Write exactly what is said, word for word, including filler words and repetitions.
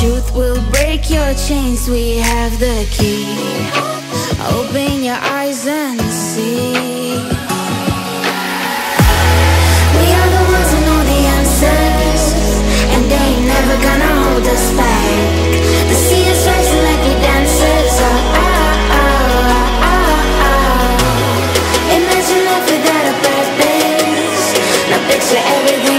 Truth will break your chains, we have the key. Open your eyes and see. We are the ones who know the answers, and they ain't never gonna hold us back. The sea is rising like we dancers. Oh, oh, oh, oh, oh. Imagine life without a purpose. Now picture everything